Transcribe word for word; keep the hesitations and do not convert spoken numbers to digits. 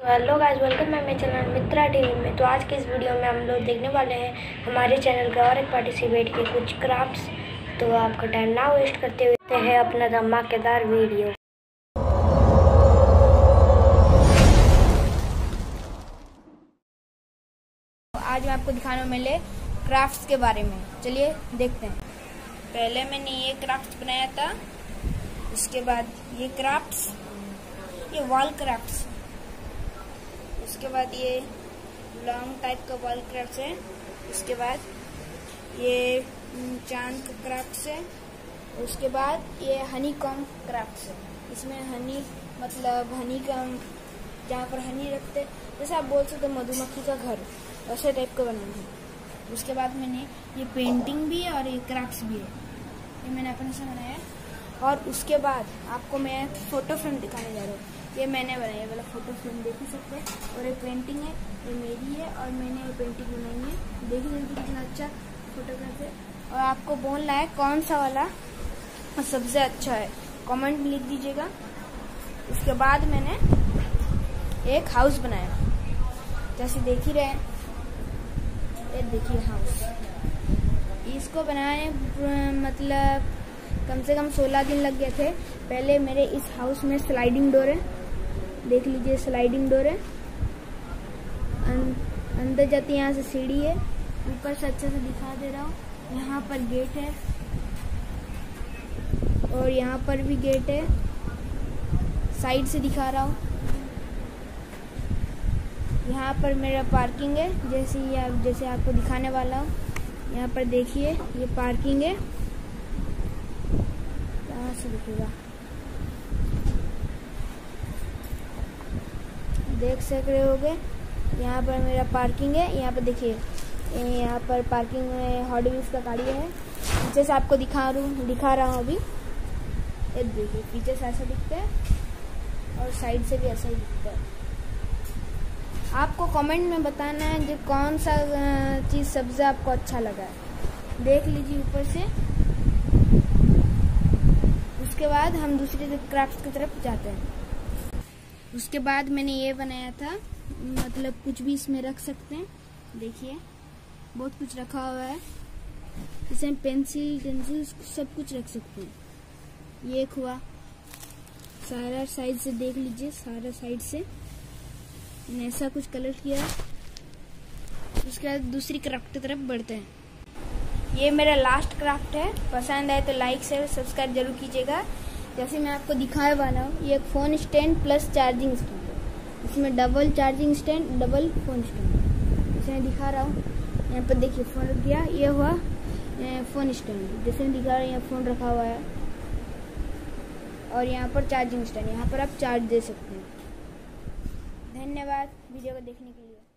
Hello guys, welcome है मेरे channel मित्रा TV में। तो आज के इस वीडियो में हम लोग देखने वाले हैं हमारे चैनल के और एक पार्टिसिपेट के कुछ क्राफ्ट्स। तो आपका टाइम ना वेस्ट करते हुए हैं अपना धमाकेदार वीडियो। आज मैं आपको दिखाने मिले क्राफ्ट्स के बारे में। चलिए देखते हैं। पहले मैंने ये क्राफ्ट्स बनाया था, इसके बाद ये क्राफ्ट्स, ये वॉल क्राफ्ट्स, उसके बाद ये लॉन्ग टाइप का वॉल क्राफ्ट्स है, उसके बाद ये चांद का क्राफ्ट्स है, उसके बाद ये हनी कॉम क्राफ्ट्स है। इसमें हनी मतलब हनी कॉम जहाँ पर हनी रखते, जैसे आप बोल सकते मधुमक्खी का घर, वैसे टाइप का बनाना है। उसके बाद मैंने ये पेंटिंग भी है और ये क्राफ्ट्स भी है, ये मैंने अपने से बनाया है। और उसके बाद आपको मैं फोटो फ्रेम दिखाने जा रहा हूँ। ये मैंने बनाया वाला फोटो फ्रेम देख ही सकते हैं। और ये पेंटिंग है, ये मेरी है और मैंने ये पेंटिंग बनाई है। देखिए देखिए कितना अच्छा फोटोग्राफ है। और आपको बोलना है कौन सा वाला सबसे अच्छा है, कमेंट में लिख दीजिएगा। उसके बाद मैंने एक हाउस बनाया, जैसे देख ही रहे हैं, ये देखिए हाउस। इसको बनाने मतलब कम से कम सोलह दिन लग गए थे। पहले मेरे इस हाउस में स्लाइडिंग डोर है, देख लीजिए स्लाइडिंग डोर है, अं, अंदर जाती है, यहाँ से सीढ़ी है, ऊपर से अच्छे से दिखा दे रहा हूँ। यहाँ पर गेट है और यहाँ पर भी गेट है, साइड से दिखा रहा हूँ। यहाँ पर मेरा पार्किंग है, जैसे ये आप जैसे आपको दिखाने वाला हूँ। यहाँ पर देखिए ये पार्किंग है, कहाँ से दिखेगा, देख सक रहे होगे। यहाँ पर मेरा पार्किंग है, यहाँ पर देखिए, यहाँ पर पार्किंग में हॉट व्हील्स का गाड़ी है। पीछे से आपको दिखा रू दिखा रहा हूँ अभी, ये देखिए पीछे से ऐसा दिखता है और साइड से भी ऐसा ही दिखता है। आपको कमेंट में बताना है जो कौन सा चीज़ सबसे आपको अच्छा लगा है। देख लीजिए ऊपर से। उसके बाद हम दूसरे क्राफ्ट की तरफ जाते हैं। उसके बाद मैंने ये बनाया था, मतलब कुछ भी इसमें रख सकते हैं, देखिए बहुत कुछ रखा हुआ है। इसमें पेंसिल पेंसिल सब कुछ रख सकते हैं। ये एक हुआ, सारा साइड से देख लीजिए, सारा साइड से मैंने ऐसा कुछ कलर किया। उसके बाद दूसरी क्राफ्ट की तरफ बढ़ते हैं। ये मेरा लास्ट क्राफ्ट है, पसंद आए तो लाइक शेयर सब्सक्राइब जरूर कीजिएगा। जैसे मैं आपको दिखाने वाला हूँ, ये एक phone stand plus charging stand है। इसमें double charging stand, double phone stand, जैसे मैं दिखा रहा हूँ। यहाँ पर देखिए फ़ोन रख दिया, ये हुआ फ़ोन स्टैंड, जैसे मैं दिखा रहा हूँ, यहाँ फ़ोन रखा हुआ है और यहाँ पर चार्जिंग स्टैंड, यहाँ पर आप चार्ज दे सकते हैं। धन्यवाद वीडियो को देखने के लिए।